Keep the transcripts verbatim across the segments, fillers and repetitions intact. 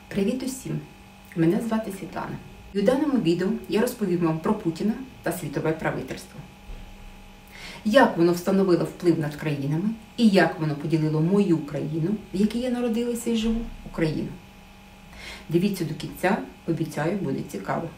Привіт усім! Мене звати Світлана. І у даному відео я розповім вам про Путіна та світове правительство. Як воно встановило вплив над країнами і як воно поділило мою країну, в якій я народилася і живу, Україну. Дивіться до кінця, обіцяю, буде цікаво.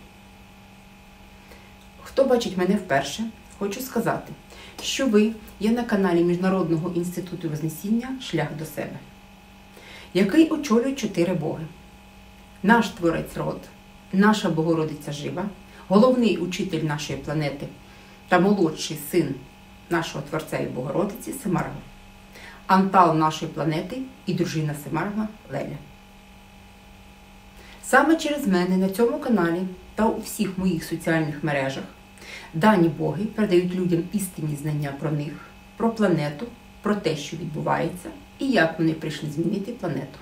Хто бачить мене вперше, хочу сказати, що ви є на каналі Міжнародного інституту Вознесіння «Шлях до себе», який очолює чотири боги. Наш Творець Род, наша Богородиця Жива, головний учитель нашої планети та молодший син нашого Творця і Богородиці Семаргла, антал нашої планети і дружина Семаргла Леля. Саме через мене на цьому каналі та у всіх моїх соціальних мережах дані боги передають людям істинні знання про них, про планету, про те, що відбувається і як вони прийшли змінити планету.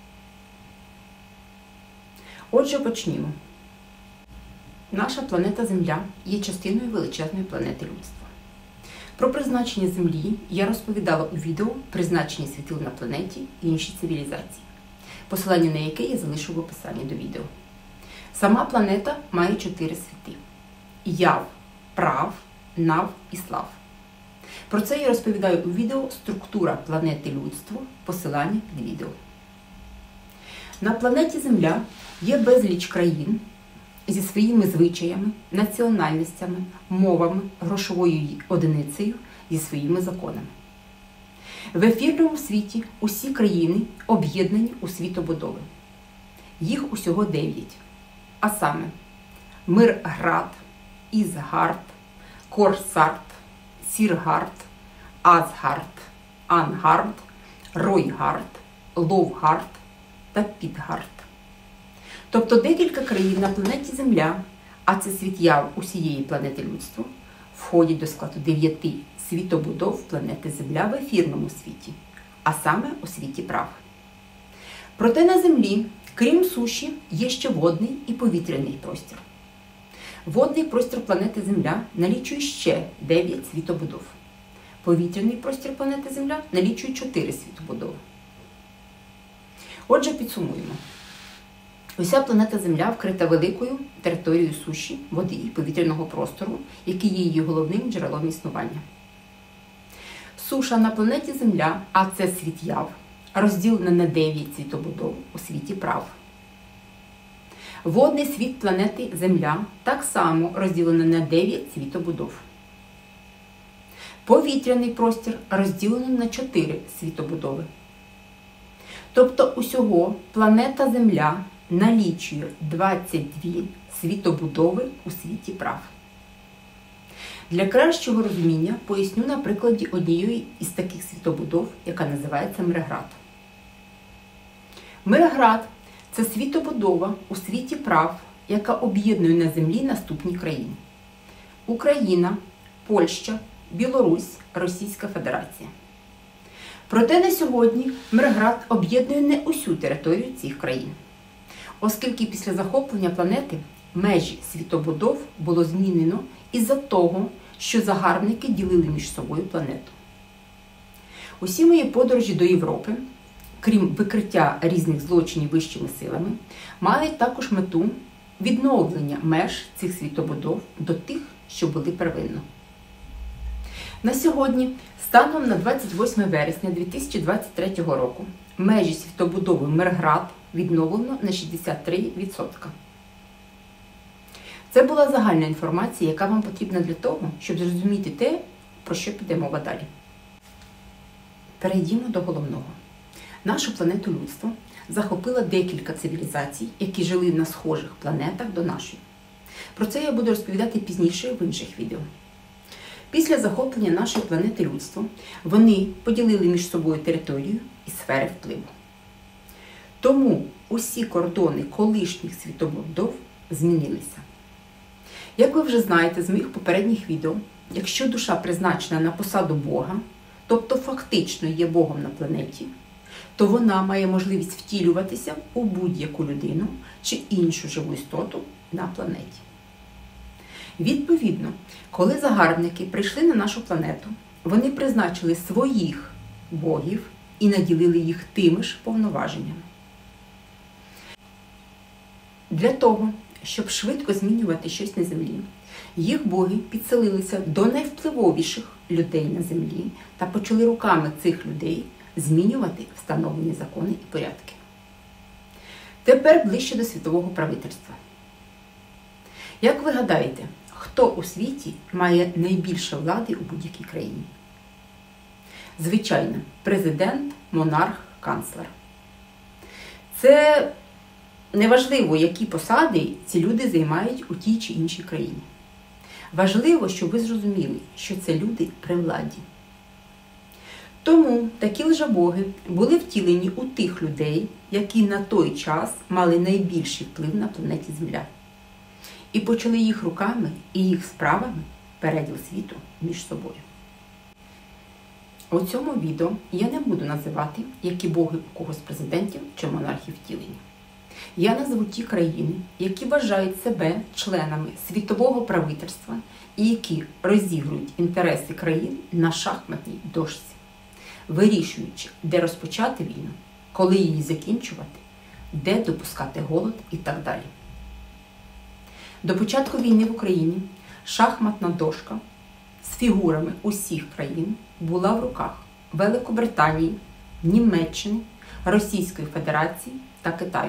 Отже, почнімо. Наша планета Земля є частиною величезної планети людства. Про призначення Землі я розповідала у відео «Призначення світил на планеті і інші цивілізації», посилання на яке я залишу в описанні до відео. Сама планета має чотири світи – Яв, Прав, Нав і Слав. Про це я розповідаю у відео «Структура планети людство», посилання під відео. На планеті Земля є безліч країн зі своїми звичаями, національностями, мовами, грошовою одиницею, зі своїми законами. В ефірному світі усі країни об'єднані у світобудови. Їх усього дев'ять. А саме Мирград, Ізгард, Корсард, Сіргард, Асгард, Ангард, Ройгард, Ловгард та Підгард. Тобто декілька країн на планеті Земля, а це світ Яв усієї планети людства, входять до складу дев'яти світобудов планети Земля в ефірному світі, а саме у світі Прав. Проте на Землі, крім суші, є ще водний і повітряний простір. Водний простір планети Земля налічує ще дев'ять світобудов. Повітряний простір планети Земля налічує чотири світобудови. Отже, підсумуємо. Уся планета Земля вкрита великою територією суші, води і повітряного простору, який є її головним джерелом існування. Суша на планеті Земля, а це світ Яв, розділена на дев'ять світобудов у світі Прав. Водний світ планети Земля так само розділений на дев'ять світобудов. Повітряний простір розділено на чотири світобудови. Тобто усього планета Земля налічує двадцять дві світобудови у світі Прав. Для кращого розуміння поясню на прикладі однієї із таких світобудов, яка називається Мирград. Мирград – це світобудова у світі Прав, яка об'єднує на Землі наступні країни: Україна, Польща, Білорусь, Російська Федерація. Проте на сьогодні Мирград об'єднує не усю територію цих країн, оскільки після захоплення планети межі світобудов було змінено із-за того, що загарбники ділили між собою планету. Усі мої подорожі до Європи, крім викриття різних злочинів вищими силами, мають також мету відновлення меж цих світобудов до тих, що були первинно. На сьогодні, станом на двадцять восьме вересня дві тисячі двадцять третього року, межі світобудови Мирград відновлено на шістдесят три відсотки. Це була загальна інформація, яка вам потрібна для того, щоб зрозуміти те, про що піде мова далі. Перейдімо до головного. Нашу планету людство захопила декілька цивілізацій, які жили на схожих планетах до нашої. Про це я буду розповідати пізніше в інших відео. Після захоплення нашої планети людство вони поділили між собою територію і сфери впливу. Тому усі кордони колишніх світобудов змінилися. Як ви вже знаєте з моїх попередніх відео, якщо душа призначена на посаду Бога, тобто фактично є Богом на планеті, то вона має можливість втілюватися у будь-яку людину чи іншу живу істоту на планеті. Відповідно, коли загарбники прийшли на нашу планету, вони призначили своїх богів і наділили їх тими ж повноваженнями. Для того, щоб швидко змінювати щось на землі, їх боги підселилися до найвпливовіших людей на землі та почали руками цих людей змінювати встановлені закони і порядки. Тепер ближче до світового правительства. Як ви гадаєте, хто у світі має найбільше влади у будь-якій країні? Звичайно, президент, монарх, канцлер. Це неважливо, які посади ці люди займають у тій чи іншій країні. Важливо, щоб ви зрозуміли, що це люди при владі. Тому такі лжебоги були втілені у тих людей, які на той час мали найбільший вплив на планеті Земля. І почали їх руками і їх справами переділ світу між собою. У цьому відео я не буду називати, які боги у когось з президентів чи монархів втілені. Я назву ті країни, які вважають себе членами світового правительства і які розігрують інтереси країн на шахматній дошці, вирішуючи, де розпочати війну, коли її закінчувати, де допускати голод і так далі. До початку війни в Україні шахматна дошка з фігурами усіх країн була в руках Великобританії, Німеччини, Російської Федерації та Китаю.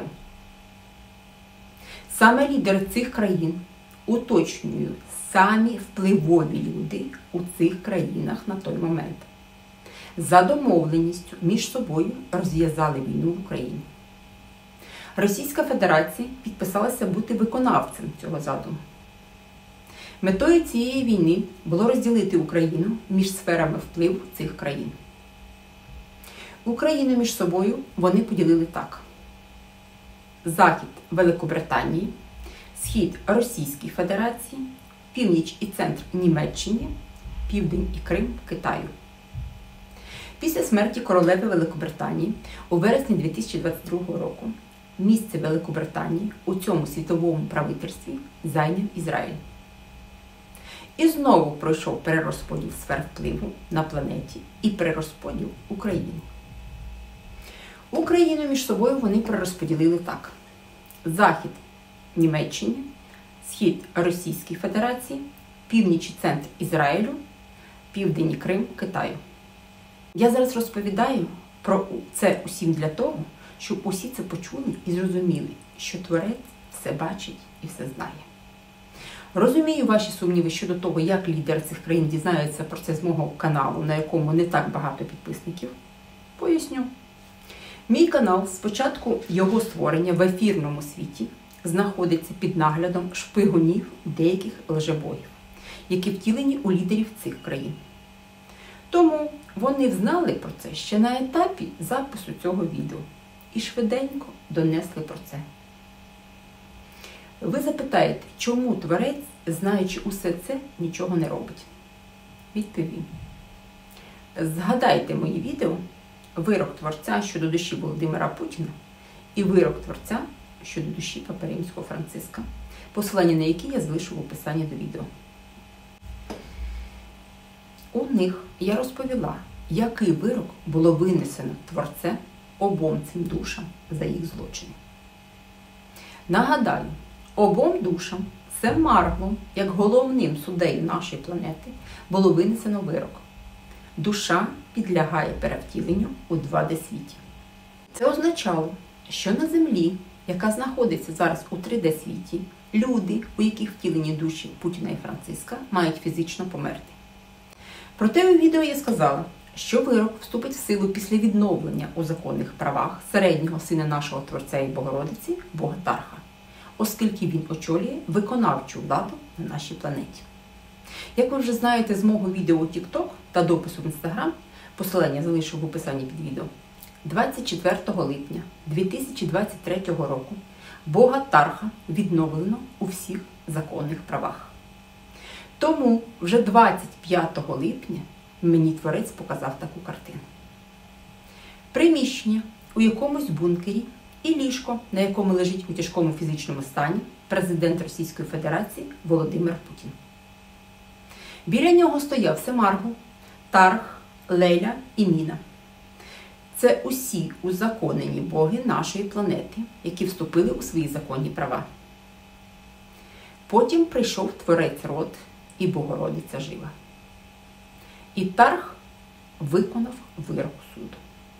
Саме лідери цих країн уточнюють самі впливові люди у цих країнах на той момент. За домовленістю між собою розв'язали війну в Україні. Російська Федерація підписалася бути виконавцем цього задуму. Метою цієї війни було розділити Україну між сферами впливу цих країн. Україну між собою вони поділили так. Захід – Великобританії, схід – Російській Федерації, північ і центр – Німеччині, південь і Крим – Китаю. Після смерті королеви Великобританії у вересні дві тисячі двадцять другого року місце Великобританії у цьому світовому правительстві зайняв Ізраїль. І знову пройшов перерозподіл сфер впливу на планеті і перерозподіл України. Україну між собою вони перерозподілили так. Захід – Німеччині, схід – Російській Федерації, північ і центр – Ізраїлю, південь і Крим – Китаю. Я зараз розповідаю про це усім для того, щоб усі це почули і зрозуміли, що Творець все бачить і все знає. Розумію ваші сумніви щодо того, як лідери цих країн дізнаються про це з мого каналу, на якому не так багато підписників. Поясню. Мій канал з початку його створення в ефірному світі знаходиться під наглядом шпигунів деяких лжебогів, які втілені у лідерів цих країн. Тому вони взнали про це ще на етапі запису цього відео і швиденько донесли про це. Ви запитаєте, чому Творець, знаючи усе це, нічого не робить? Відповім. Згадайте мої відео «Вирок Творця щодо душі Володимира Путіна» і «Вирок Творця щодо душі Папи Римського Франциска», посилання на які я залишу в описанні до відео. У них я розповіла, який вирок було винесено Творцем обом цим душам за їх злочини. Нагадаю, обом душам Семарглом, як головним суддею нашої планети, було винесено вирок. Душа підлягає перевтіленню у два де світі. Це означало, що на Землі, яка знаходиться зараз у три де світі, люди, у яких втілені душі Путіна і Франциска, мають фізично померти. Проте у відео я сказала, що вирок вступить в силу після відновлення у законних правах середнього сина нашого Творця і Богородиці, Бога Тарха, оскільки він очолює виконавчу владу на нашій планеті. Як ви вже знаєте з мого відео у TikTok та допису в Instagram, посилання залишу в описанні під відео, двадцять четвертого липня дві тисячі двадцять третього року Бога Тарха відновлено у всіх законних правах. Тому вже двадцять п'ятого липня мені Творець показав таку картину. Приміщення у якомусь бункері і ліжко, на якому лежить у тяжкому фізичному стані президент Російської Федерації Володимир Путін. Біля нього стояв Семаргл, Тарх, Леля і Міна. Це усі узаконені боги нашої планети, які вступили у свої законні права. Потім прийшов Творець род і Богородиця жива. І Тарх виконав вирок суду.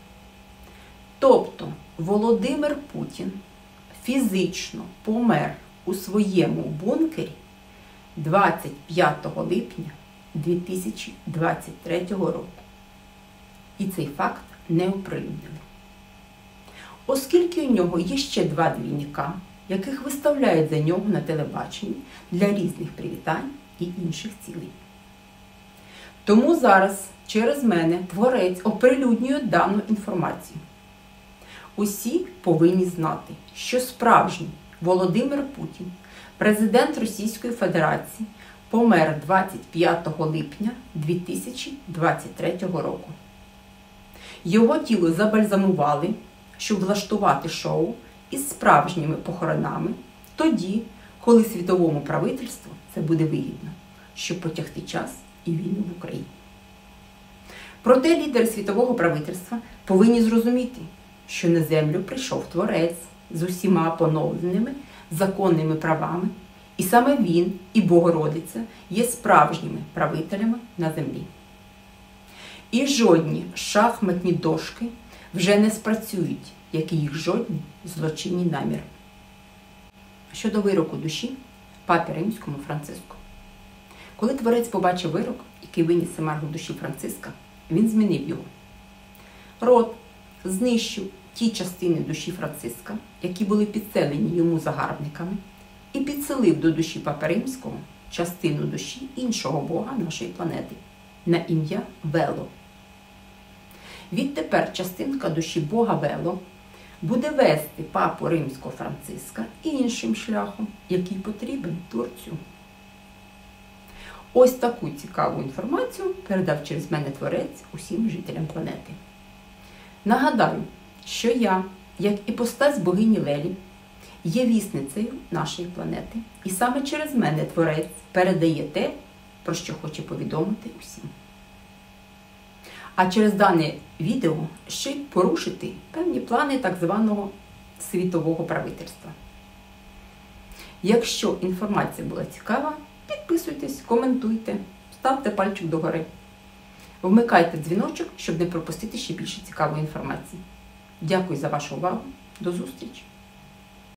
Тобто Володимир Путін фізично помер у своєму бункері двадцять п'ятого липня дві тисячі двадцять третього року. І цей факт не оприлюднили. Оскільки у нього є ще два двійника, яких виставляють за нього на телебаченні для різних привітань і інших цілей. Тому зараз через мене Творець оприлюднює дану інформацію. Усі повинні знати, що справжній Володимир Путін, президент Російської Федерації, помер двадцять п'ятого липня дві тисячі двадцять третього року. Його тіло забальзамували, щоб влаштувати шоу із справжніми похоронами тоді, коли світовому правительству це буде вигідно, щоб потягти час і війну в Україні. Проте лідери світового правительства повинні зрозуміти, що на землю прийшов Творець з усіма поновленими законними правами, і саме він і Богородиця є справжніми правителями на землі. І жодні шахматні дошки вже не спрацюють, як і їх жодні злочинні наміри. Щодо вироку душі папі Римському Франциску. Коли Творець побачив вирок, який виніс Семаргу душі Франциска, він змінив його. Род знищив ті частини душі Франциска, які були підселені йому загарбниками, і підселив до душі папи Римського частину душі іншого бога нашої планети на ім'я Вело. Відтепер частинка душі бога Вело буде вести папу Римського Франциска іншим шляхом, який потрібен Творцю. Ось таку цікаву інформацію передав через мене Творець усім жителям планети. Нагадаю, що я, як іпостась богині Лелі, є вісницею нашої планети, і саме через мене Творець передає те, про що хоче повідомити усім. А через дане відео ще й порушити певні плани так званого світового правительства. Якщо інформація була цікава, підписуйтесь, коментуйте, ставте пальчик догори. Вмикайте дзвіночок, щоб не пропустити ще більше цікавої інформації. Дякую за вашу увагу. До зустрічі!